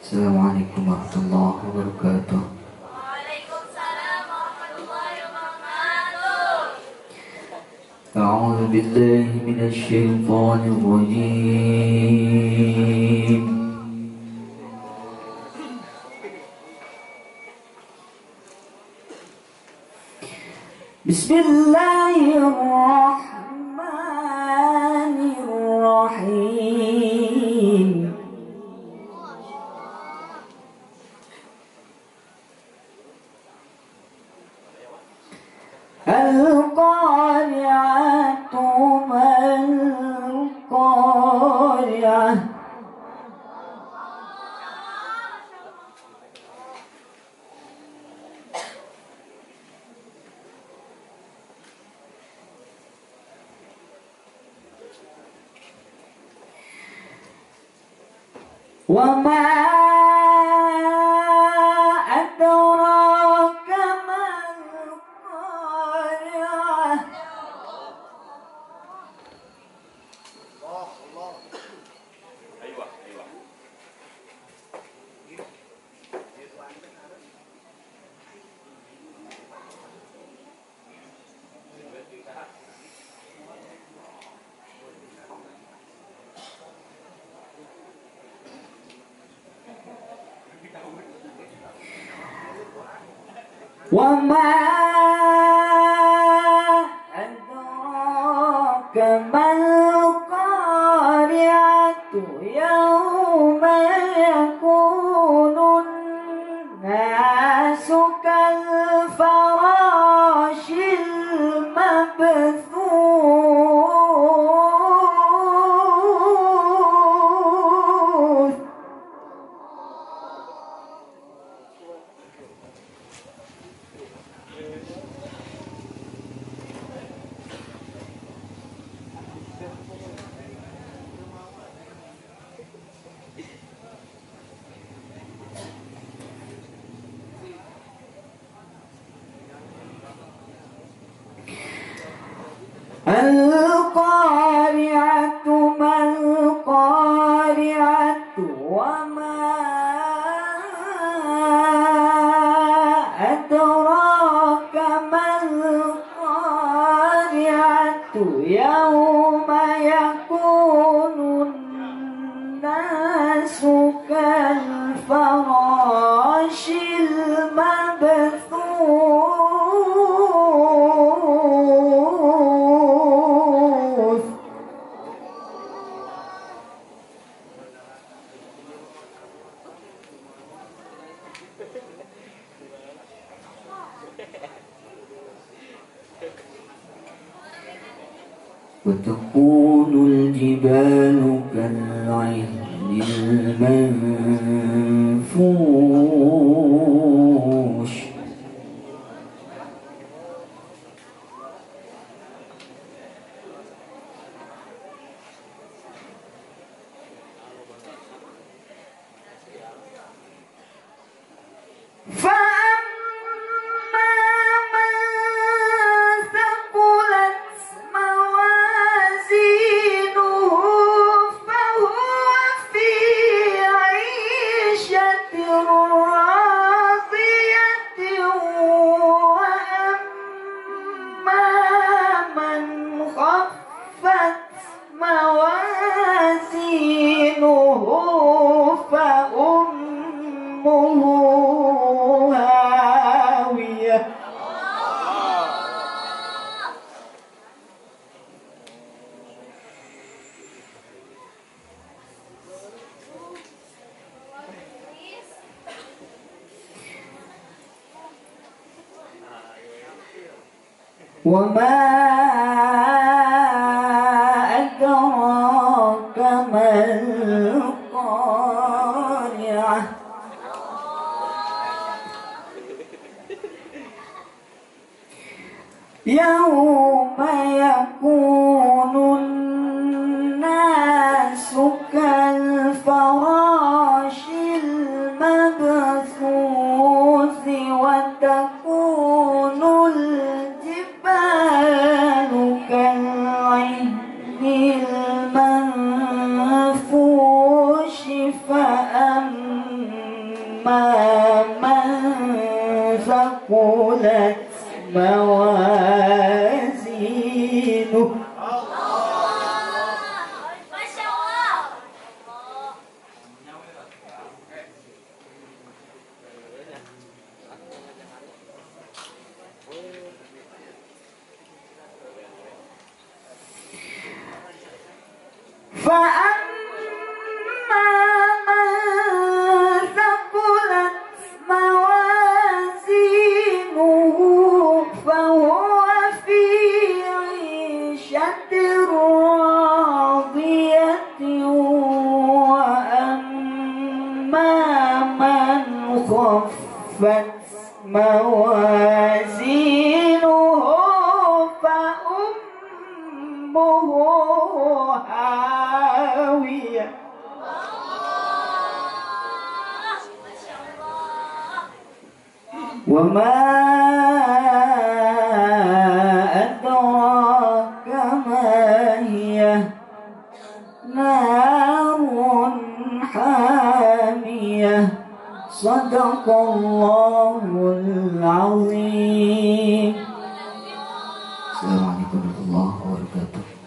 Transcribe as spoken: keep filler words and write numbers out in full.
Assalamualaikum warahmatullahi wabarakatuh. Waalaikumsalam warahmatullahi wabarakatuh. A'udzu billahi minasy syaithanir rajim. Bismillahirrahmanirrahim. Al-qari'atu mal-qari'ah. Wa ma adraka mal-qari'ah. Wa ma adraka mal-qari'atu yawma yakunun nasu kal-farashil mabthuth. Al-qari'atu mal-qari'atu wa ma adraka mal-qari'atu yawma yakunun nasu kal-farashil mabthuth. وتكون الجبال كالعهن المنفوش. Wa ma adraka mal-qari'ah. Yawma yakunun nasu kal-farashil mabthuth wa takunul jibalu kal-'ihnil manfush fa amma موازينه Masya Allah. فأما من ثقلت موازينه فهو في عيشة راضية وأما من خفت موازينه فأمه هاوية Masya Allah. وما أدراك ما هي نار حامية صدق الله العظيم. السلام عليكم ورحمة الله وبركاته.